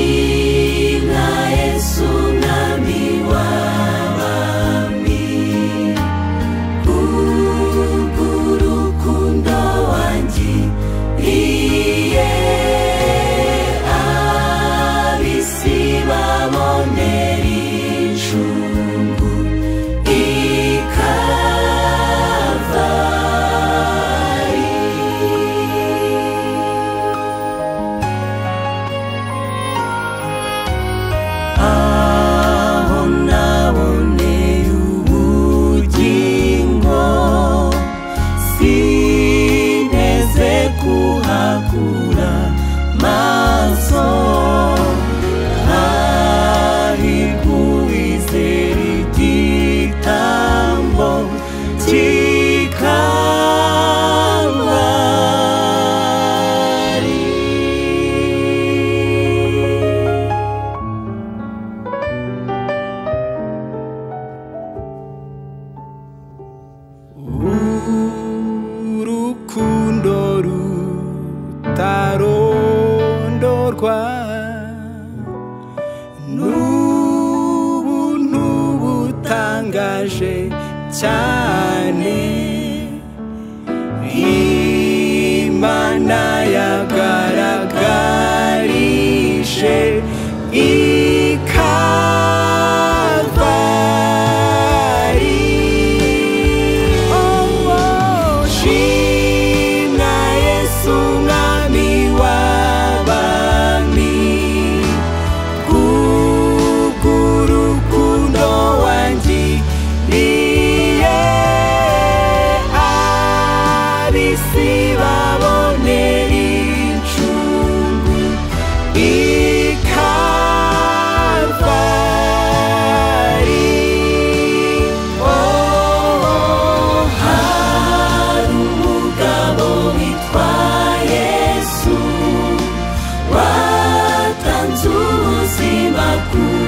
shimwa Yesu mwami w'abami kubw'urukundo wangiriye ab'isi babonera incungu i Kalvari. Aho naboneye ubugingo sinteze kuhakura maso, hahirwa uwizera igitambo cy'i Kalvari. Urukundo rutarondorwa n'ubuntu butangaje cyane Imana yagaragarije i Kalvari. Shimwa Yesu mwami w'abami kubw'urukundo wangiriye ab'isi babonera incungu i Kalvari. Hari umugabo witwa Yesu watanze ubuzima ku